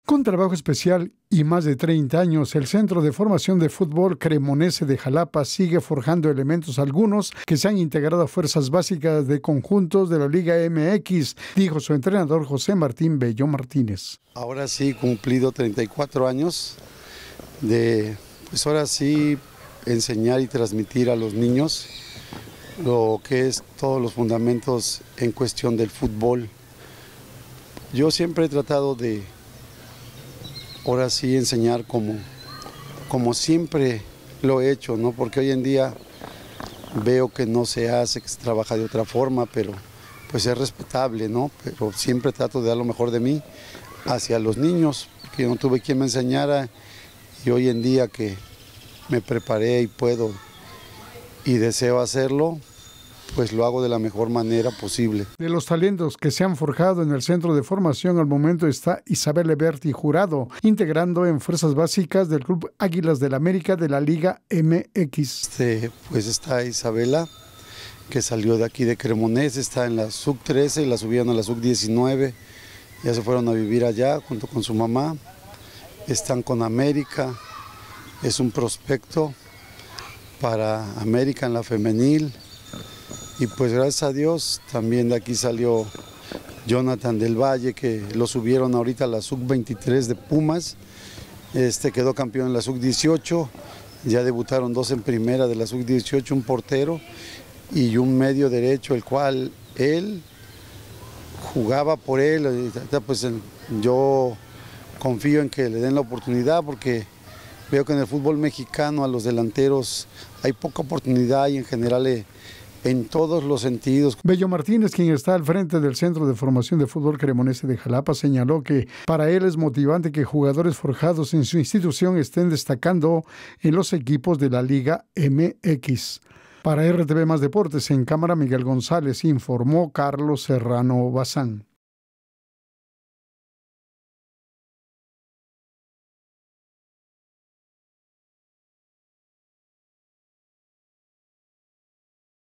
Con trabajo especial y más de 30 años, el Centro de Formación de Fútbol Cremonese de Jalapa sigue forjando elementos, algunos que se han integrado a fuerzas básicas de conjuntos de la Liga MX, dijo su entrenador José Martín Bello Martínez. Ahora sí, cumplido 34 años de, pues ahora sí, enseñar y transmitir a los niños lo que es todos los fundamentos en cuestión del fútbol. Yo siempre he tratado de ahora sí enseñar como siempre lo he hecho, ¿no? Porque hoy en día veo que no se hace, que se trabaja de otra forma, pero pues es respetable, ¿no? Pero siempre trato de dar lo mejor de mí hacia los niños, porque yo no tuve quien me enseñara y hoy en día que me preparé y puedo y deseo hacerlo, pues lo hago de la mejor manera posible. De los talentos que se han forjado en el centro de formación, al momento está Isabel Eberti Jurado, integrando en fuerzas básicas del Club Águilas del América de la Liga MX. Pues está Isabela, que salió de aquí de Cremonese, está en la sub-13 y la subieron a la sub-19, ya se fueron a vivir allá junto con su mamá, están con América, es un prospecto para América en la femenil. Y pues gracias a Dios también de aquí salió Jonathan del Valle, que lo subieron ahorita a la sub-23 de Pumas, quedó campeón en la sub-18, ya debutaron dos en primera de la sub-18, un portero y un medio derecho, el cual él jugaba por él, pues yo confío en que le den la oportunidad porque veo que en el fútbol mexicano a los delanteros hay poca oportunidad y en general en todos los sentidos. Bello Martínez, quien está al frente del Centro de Formación de Fútbol Cremonese de Jalapa, señaló que para él es motivante que jugadores forjados en su institución estén destacando en los equipos de la Liga MX. Para RTV Más Deportes, en cámara Miguel González, informó Carlos Serrano Bazán.